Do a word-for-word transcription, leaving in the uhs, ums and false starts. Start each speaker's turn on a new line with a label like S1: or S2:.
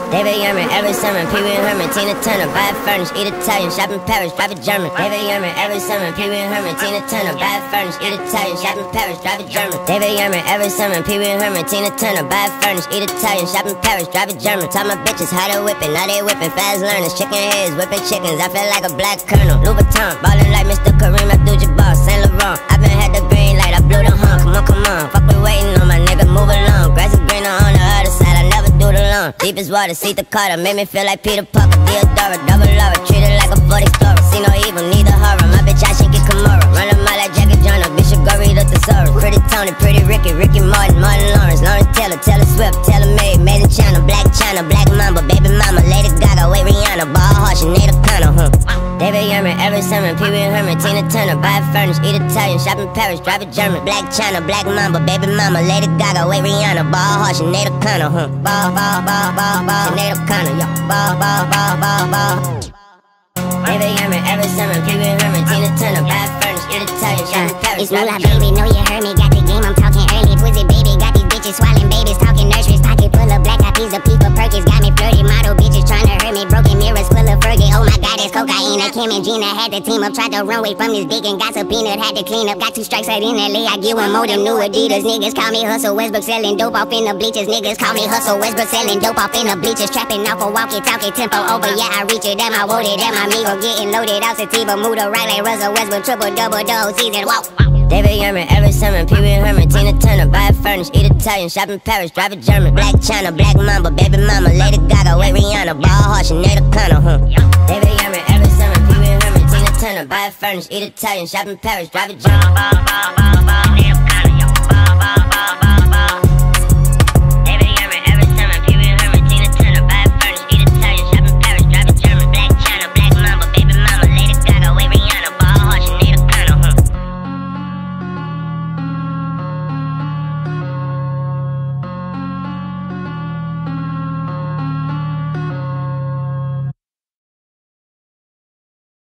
S1: David Yurman, every summer, Pee Wee Herman, Tina Turner, buy a furnish, eat Italian, shop in Paris, drive a German. David Yurman, every summer, Pee Wee Herman, Tina Turner, buy a furnish, eat Italian, shop in Paris, drive a German. David Yurman, every summer, Pee Wee Herman, Tina Turner, buy a furnish, eat Italian, shop in Paris, drive a German. Taught my bitches how to whip it, now they whipping, fast learners, chicken heads, whipping chickens. I feel like a black colonel. Louis Vuitton, ballin' like Mister Kareem Abdul-Jabbar, Saint Laurent. I been had the green light, I blew the horn. Come on, come on, fuck we waiting on my nigga, move along. Grass is greener on the other side, I never do the lawn. Deep as water, see the Carter, made me feel like Peter Parker, Theodora, double Laura, treated like a forty story. See no evil, neither horror. My bitch, I shake it Kimura. Run them out like Jackie Joyner, Bishop Gurry the thesaurus. Pretty Tony, Pretty Ricky, Ricky Martin, Martin Lawrence, Lawrence Taylor, Taylor Swift, Taylor Made, Made in China, Black China, Black Mamba, Baby Mama, Lady Gaga, wait Rihanna, Ball Hart, Sinead O'Connor, huh? David Yurman, every summer, Pee Wee Herman, Tina Turner, buy a furnish, eat Italian, shop in Paris, drive a German. Black China, Black Mamba, Baby Mama, Lady Gaga, wait Rihanna, Ball Hart, Sinead O'Connor, huh? Ball, ball, ball, ball, ball, Sinead O'Connor, yo. Ball, ball, ball, ball, ball. David Yurman, every summer, Pee Wee Herman, Tina Turner, buy a furnish, eat Italian, shop in Paris.
S2: It's Moolah, baby, know you heard me, got the game, I'm talking early. Twisted, baby, got these bitches swallowing babies, talking nurseries, pocket full of black copies of people, Perkins, got me flirty, model bitches trying to hurt me, broken mirrors full of Fergie. Oh my God, it's cocaine. I Kim and Gina had the team up, tried to run away from this dick and got subpoenaed, had to clean up. Got two strikes out in L A, I get one more than new Adidas. Niggas call me Hustle Westbrook, selling dope off in the bleachers. Niggas call me Hustle Westbrook, selling dope off in the bleachers. Trapping off a walkie-talkie, tempo over, yeah, I reach it. Damn, I wrote it, damn, my amigo getting loaded out sativa, move the right like Russell Westbrook, triple double double season. Whoa.
S1: David Yurman, every summer, Pee Wee Herman, Tina Turner, buy a furnish, eat Italian, shop in Paris, drive a German. Black China, Black Mamba, Baby Mama, Lady Gaga, wait Rihanna, Ball Hart, Sinead O'Connor, huh? David Yurman, every summer, Pee Wee Herman, Tina Turner, buy a furnish, eat Italian, shop in Paris, drive a German.